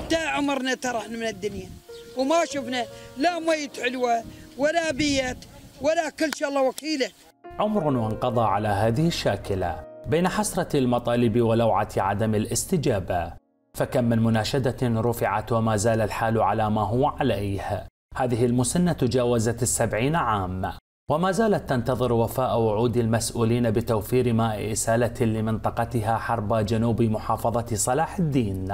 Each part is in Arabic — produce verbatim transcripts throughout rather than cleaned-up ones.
تا عمرنا ترى احنا من الدنيا وما شفنا لا مية حلوة ولا بيت ولا كل شيء الله وكيله. عمر وانقضى على هذه الشاكلة بين حسرة المطالب ولوعة عدم الاستجابة، فكم من مناشدة رفعت وما زال الحال على ما هو عليه. هذه المسنة تجاوزت السبعين عام وما زالت تنتظر وفاء وعود المسؤولين بتوفير ماء إسالة لمنطقتها حرب جنوب محافظة صلاح الدين.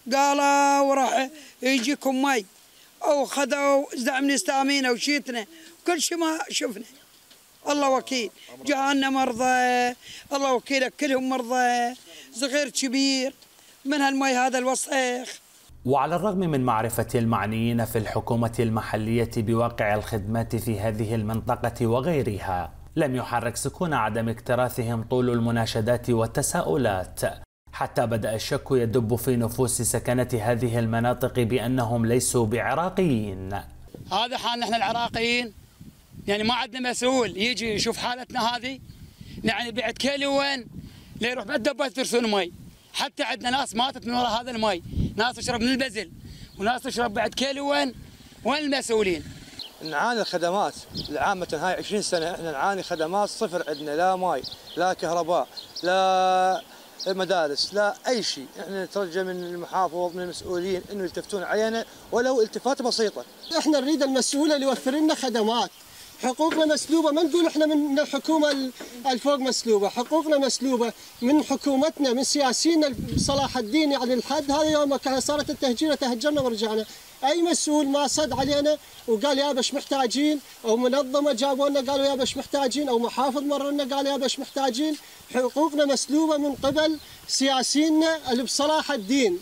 قالوا وراح يجيكم مي أو خذوا زعم استامينا وشيتنا كل شيء ما شفنا. الله وكيل جانا مرضى، الله وكيلك كلهم مرضى صغير كبير من هالمي هذا الوسخ. وعلى الرغم من معرفة المعنيين في الحكومة المحلية بواقع الخدمات في هذه المنطقة وغيرها، لم يحرك سكون عدم اكتراثهم طول المناشدات والتساؤلات، حتى بدأ الشك يدب في نفوس سكنة هذه المناطق بأنهم ليسوا بعراقيين. هذا حال نحن العراقيين، يعني ما عندنا مسؤول يجي يشوف حالتنا هذه، يعني بعد كيلوين لا يروح بعد دبات ترسون مي، حتى عندنا ناس ماتت من وراء هذا المي، ناس تشرب من البزل وناس تشرب بعد كيلوين. وين المسؤولين؟ نعاني الخدمات العامة هاي عشرين سنة احنا نعاني خدمات صفر، عندنا لا ماء لا كهرباء لا مدارس لا أي شيء. احنا نترجى من المحافظ من المسؤولين انه يلتفتون علينا ولو التفات بسيطة. احنا نريد المسؤول اللي يوفر لنا خدمات، حقوقنا مسلوبة، ما نقول احنا من الحكومة الفوق مسلوبة، حقوقنا مسلوبة من حكومتنا من سياسينا صلاح الدين. يعني الحد هذا يوم كان صارت التهجير تهجرنا ورجعنا. اي مسؤول ما صد علينا وقال يا باش محتاجين، او منظمة جابوا لنا قالوا يا باش محتاجين، او محافظ مر لنا قال يا باش محتاجين. حقوقنا مسلوبة من قبل سياسينا اللي بصلاح الدين.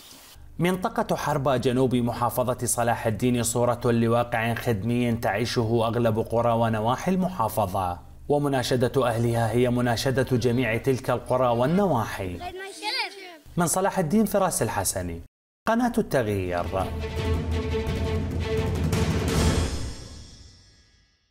منطقة حرب جنوب محافظة صلاح الدين صورة لواقع خدمي تعيشه أغلب قرى ونواحي المحافظة، ومناشدة أهلها هي مناشدة جميع تلك القرى والنواحي. من صلاح الدين فراس الحسني، قناة التغيير.